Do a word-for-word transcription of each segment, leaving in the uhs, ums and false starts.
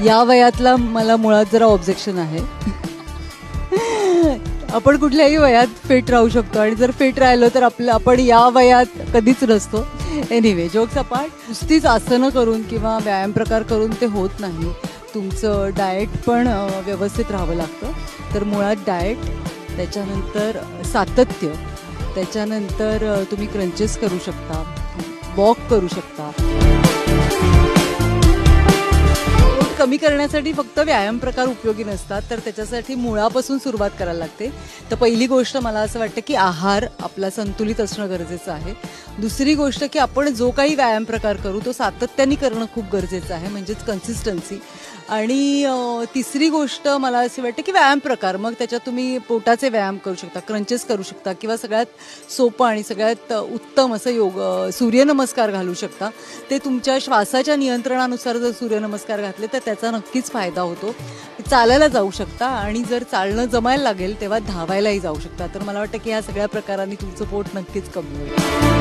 या वयातला मला मुळात जरा ऑब्जेक्शन आहे. आपण कुठल्याही वयात फिट राहू शकतो आणि जर फिट राहिलो तर आपलं आपण या वयात कधीच नसतो. एनिवे, जोक्स अपार्ट, नुसतीच आसनं करून किंवा व्यायाम प्रकार करून ते होत नाही. तुमचं डाएट पण व्यवस्थित राहावं लागतं. तर मुळात डाएट, त्याच्यानंतर सातत्य, त्याच्यानंतर तुम्ही क्रंचेस करू शकता, वॉक करू शकता. कमी करण्यासाठी फक्त व्यायाम प्रकार उपयोगी नसतात, तर त्याच्यासाठी मुळापासून सुरुवात करायला लागते. तर पहिली गोष्ट मला असं वाटतं की आहार आपला संतुलित असणं गरजेचं आहे. दुसरी गोष्ट की आपण जो काही व्यायाम प्रकार करू तो सातत्याने करणं खूप गरजेचं आहे, म्हणजेच कन्सिस्टन्सी. आणि तिसरी गोष्ट मला अशी वाटते की व्यायाम प्रकार, मग त्याच्यात तुम्ही पोटाचे व्यायाम करू शकता, क्रंचेस करू शकता, किंवा सगळ्यात सोपं आणि सगळ्यात उत्तम असं योग सूर्यनमस्कार घालू शकता. ते तुमच्या श्वासाच्या नियंत्रणानुसार जर सूर्यनमस्कार घातले तर त्याचा नक्कीच फायदा होतो. चालायला जाऊ शकता आणि जर चालणं जमायला लागेल तेव्हा धावायलाही जाऊ शकता. तर मला वाटतं की ह्या सगळ्या प्रकारांनी तुमचं पोट नक्कीच कमी होईल.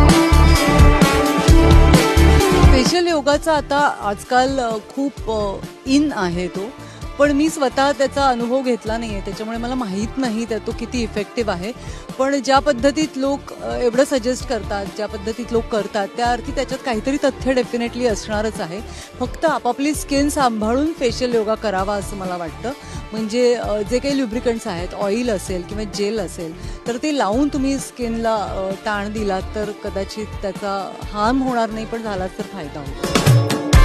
स्पेशल योगाचा आता आजकाल खूप इन आहे तो, पण मी स्वतः त्याचा अनुभव घेतला नाही आहे, त्याच्यामुळे मला माहीत नाही त्या तो किती इफेक्टिव्ह आहे. पण ज्या पद्धतीत लोक एवढं सजेस्ट करतात, ज्या पद्धतीत लोक करतात, त्या अर्थी त्याच्यात काहीतरी तथ्य डेफिनेटली असणारच आहे. फक्त आपापली स्किन सांभाळून फेशियल योगा करावा असं मला वाटतं. म्हणजे जे काही ल्युब्रिकंट्स आहेत, ऑइल असेल किंवा जेल असेल, तर ते लावून तुम्ही स्किनला ताण दिलात तर कदाचित त्याचा हार्म होणार नाही, पण झालाच तर फायदा होतो.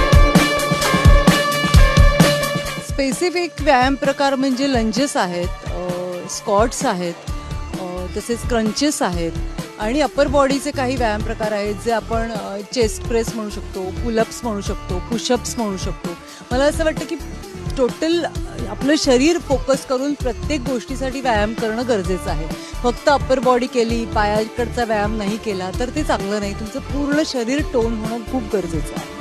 स्पेसिफिक व्यायाम प्रकार म्हणजे लंजेस आहेत, स्क्वॉट्स आहेत, तसेच क्रंचेस आहेत आणि अप्पर बॉडीचे काही व्यायाम प्रकार आहेत जे आपण चेस्ट प्रेस म्हणू शकतो, पुलअप्स म्हणू शकतो, पुशअप्स म्हणू शकतो. मला असं वाटतं की टोटल आपलं शरीर फोकस करून प्रत्येक गोष्टीसाठी व्यायाम करणं गरजेचं आहे. फक्त अप्पर बॉडी केली, पायाकडचा व्यायाम नाही केला तर ते चांगलं नाही. तुमचं पूर्ण शरीर टोन होणं खूप गरजेचं आहे.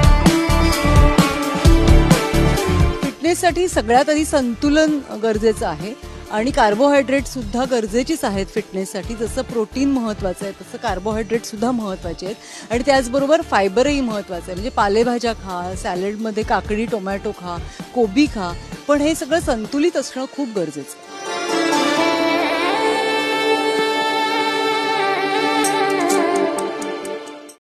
फिटनेससाठी सगळ्यात आधी संतुलन गरजेचं आहे आणि कार्बोहायड्रेट सुद्धा गरजेचीच आहेत फिटनेससाठी. जसं प्रोटीन महत्त्वाचं आहे तसं कार्बोहायड्रेट सुद्धा महत्त्वाचे आहेत आणि त्याचबरोबर फायबरही महत्त्वाचं आहे. म्हणजे पालेभाज्या खा, सॅलडमध्ये काकडी, टोमॅटो खा, कोबी खा, पण हे सगळं संतुलित असणं खूप गरजेचं आहे.